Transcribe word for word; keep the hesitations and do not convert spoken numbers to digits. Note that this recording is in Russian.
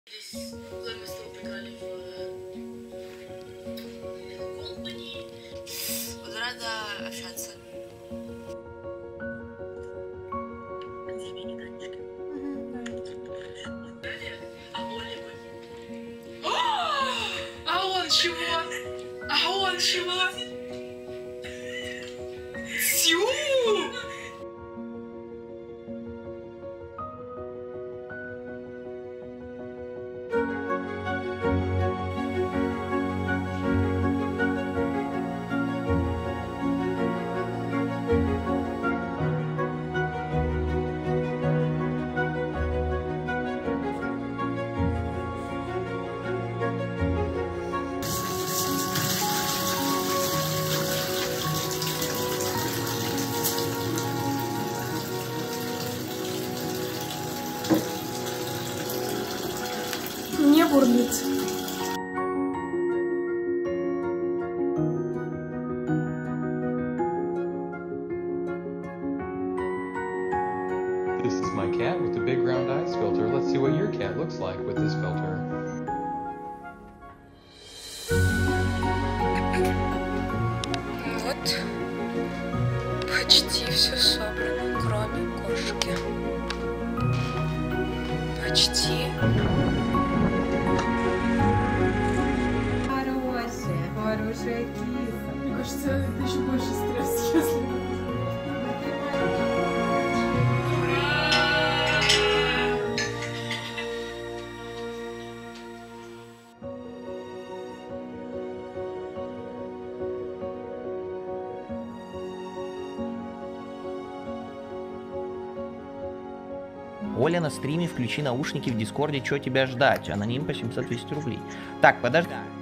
Буду рада общаться. А он чего? А он чего? Тю! Не бурлит. This is my cat with the big round eyes filter. Let's see what your cat looks like with this filter. Вот. Почти все собрано, кроме кошки. Почти. Хорошая, хорошая киса. Мне кажется, это еще больше стресс, если... Оля на стриме, включи наушники в Дискорде, что тебя ждать? Аноним по семьсот двести рублей. Так, подожди.